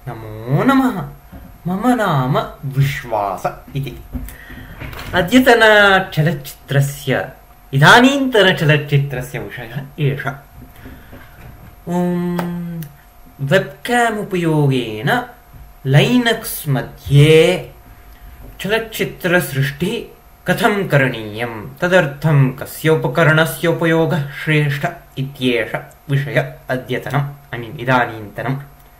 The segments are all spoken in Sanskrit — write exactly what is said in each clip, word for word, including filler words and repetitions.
नमो नमः। मम नाम विश्वास इति। अद्यतन चलच्चित्रस्य इदानीन्तन चलच्चित्रस्य विषयः एषः। वेबcam उपयोगेन लाइनक्स मध्ये चलच्चित्रसृष्टिः कथं करणीयं, तदर्थं कस्य उपकरणस्य उपयोगः श्रेष्ठ इत्येष विषयः अद्यतनम् I mean इदानीन्तनम्।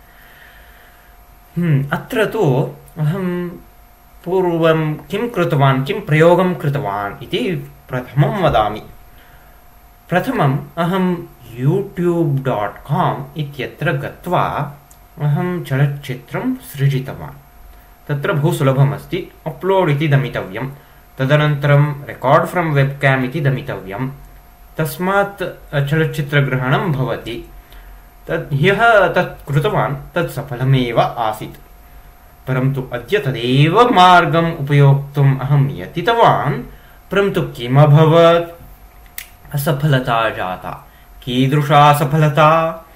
हम्म अत्र तु अहं पूर्वं किं कृतवान्, किं प्रयोगं कृतवान् इति प्रथमं वदामि। प्रथमम् अहं यूट्यूब डाट् काम् इत्यत्र गत्वा अहं चलच्चित्रं सृजितवान्। तत्र बहु सुलभमस्ति। अपलोड् इति दमितव्यं, तदनन्तरं रेकॉर्ड फ्रॉम वेबcam इति दमितव्यं, तस्मात् चलच्चित्रग्रहणं भवति। तद् ह्यः तत् कृतवान्, तत् सफलमेव आसीत्। परन्तु अद्य तदेव मार्गम् उपयोक्तुम् अहं यतितवान्, परन्तु किम् अभवत्? असफलता जाता। कीदृशा असफलता?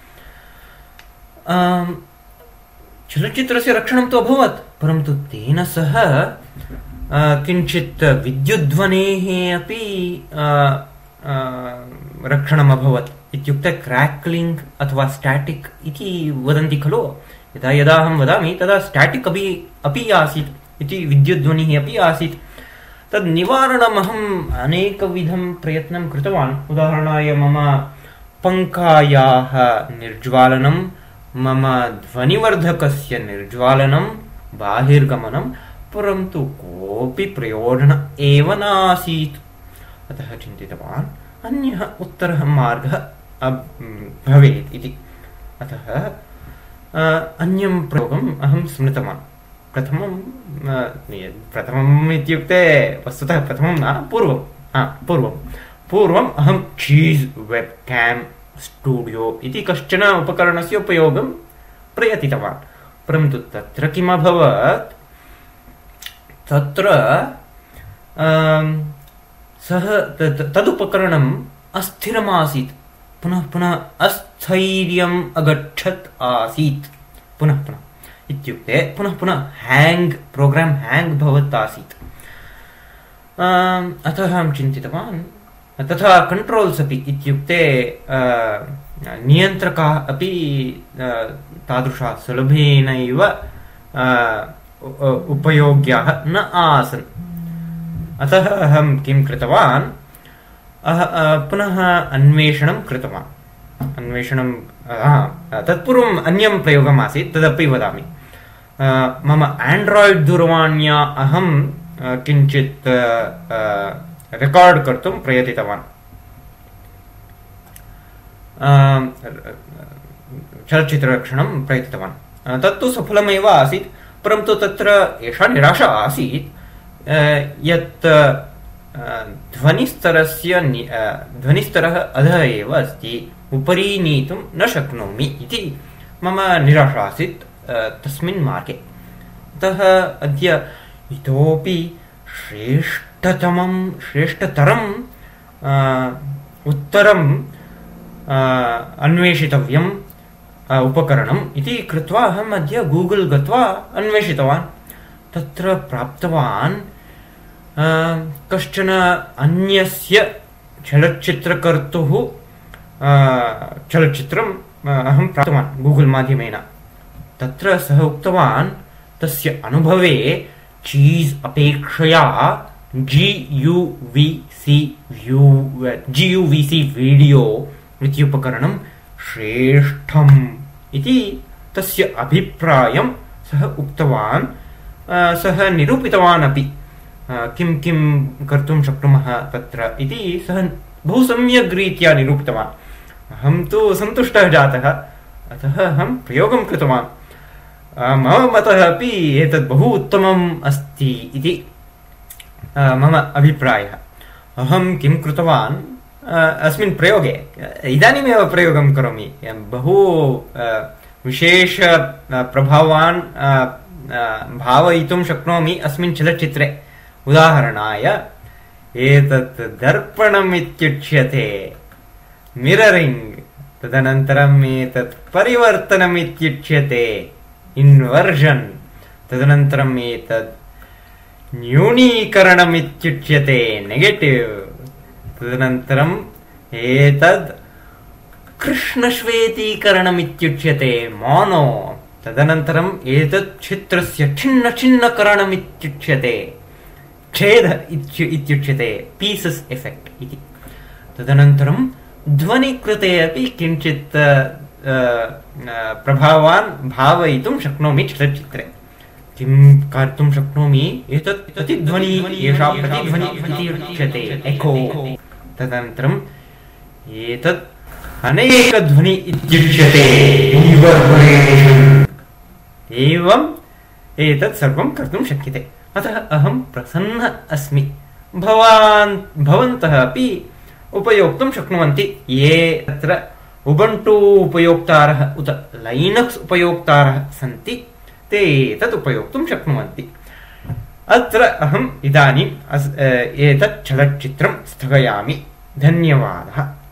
चलच्चित्रस्य रक्षणं तु अभवत्, परन्तु तेन सह किञ्चित् विद्युद्ध्वनेः अपि रक्षणम् अभवत्। इत्युक्ते क्रैक्लिंग अथवा स्टैटिक इति वदन्ति खलु। यदा यदा अहं वदामि तदा स्टैटिक अपि अपि आसीत् इति, विद्युद्ध्वनिः अपि आसीत्। तद् निवारणम् अहम् अनेकविधं प्रयत्नं कृतवान्। उदाहरणाय मम पंखायाः निर्ज्वालनं, मम ध्वनिवर्धकस्य निर्ज्वालनं, बाहिर्गमनं, परन्तु कोऽपि प्रयोजनम् एव नासीत्। अतः चिन्तितवान् अन्यः उत्तरः मार्गः भवेत् इति। अतः अन्यं प्रयोगम् अहं स्मृतवान्। प्रथमं प्रथमम् इत्युक्ते वस्तुतः प्रथमं न, पूर्वं पूर्वं पूर्वम् अहं चीज़ वेबcam स्टूडियो इति कश्चन उपकरणस्य उपयोगं प्रयतितवान्। परन्तु तत्र किम् अभवत्? तत्र सः तदुपकरणम् अस्थिरमासीत्, पुनः पुनः अस्थैर्यम् अगच्छत् आसीत्। पुनः पुनः इत्युक्ते पुनः पुनः हैंग, प्रोग्राम हैंग भवत् आसीत्। अतः अहं चिन्तितवान्, तथा कंट्रोल्स् अपि, इत्युक्ते नियन्त्रकाः अपि तादृशः सुलभेनैव उपयोग्याः न आसन्। अतः अहं किं कृतवान्, पुनः अन्वेषणं कृतवान्। अन्वेषणं तत्पूर्वम् अन्यं प्रयोगम् आसीत्, तदपि वदामि। मम एंड्रॉइड दूरवाण्या अहं किञ्चित् रेकॉर्ड कर्तुं प्रयतितवान्। चलच्चित्ररक्षणं प्रयतितवान्। तत्तु सफलमेव आसीत्, परन्तु तत्र एषा निराशा आसीत् यत् ध्वनिस्तरस्य ध्वनिस्तरः अधः एव अस्ति, उपरि नीतुं न शक्नोमि इति मम निराशा आसीत् तस्मिन् मार्गे। अतः अद्य इतोपि श्रेष्ठतमं श्रेष्ठतरं उत्तरम् अन्वेषितव्यम् उपकरणम् इति कृत्वा अहम् अद्य गूगल गत्वा अन्वेषितवान्। तत्र प्राप्तवान् कश्चन अन्यस्य चलच्चित्रकर्तुः चलच्चित्रम् अहं प्राप्तवान् गूगल माध्यमेन। तत्र सः उक्तवान् तस्य अनुभवे चीज़ अपेक्षया G U V C G U V C video इति उपकरणं श्रेष्ठम् इति तस्य अभिप्रायं सः उक्तवान्। सः निरूपितवान् अपि किं किं कर्तुं शक्नुमः तत्र इति सः बहु सम्यक् रीत्या निरूपितवान्। अहं तु सन्तुष्टः जातः। अतः अहं प्रयोगं कृतवान्। मम मतः अपि एतत् बहु उत्तमम् अस्ति इति मम अभिप्रायः। अहं किं कृतवान् अस्मिन् प्रयोगे, इदानीमेव प्रयोगं करोमि, बहु विशेष प्रभावान् भावयितुं शक्नोमि अस्मिन् चलच्चित्रे। उदाहरणाय एतत् दर्पणम् इत्युच्यते, मिररिंग, तदनन्तरम् एतत् परिवर्तनम् इत्युच्यते इन्वर्जन् तदनन्तरम् एतद् न्यूनीकरणमित्युच्यते नेगेटिव् तदनन्तरम् एतद् कृष्णश्वेतीकरणमित्युच्यते मोनो तदनन्तरम् एतत् चित्रस्य छिन्न छिन्नकरणमित्युच्यते छेद इत्युच्यते पीसस् एफेक्ट् इति तदनन्तरं ध्वनिकृते अपि किञ्चित् प्रभावान् भावयितुं शक्नोमि चलच्चित्रे किं कर्तुं शक्नोमि एतत् प्रतिध्वनि एषा प्रतिध्वनि इति उच्यते एको तदनन्तरम् एतत् अनेकध्वनि इत्युच्यते एवम् एतत् सर्वं कर्तुं शक्यते अतः अहं प्रसन्नः अस्मि भवान् भवन्तः अपि उपयोक्तुं शक्नुवन्ति ये अत्र उबुण्टु उपयोक्तारः उत लाइनक्स उपयोक्तारः सन्ति ते एतत् उपयोक्तुं शक्नुवन्ति अत्र अहम् इदानीम् एतत् चलच्चित्रं स्थगयामि धन्यवादः।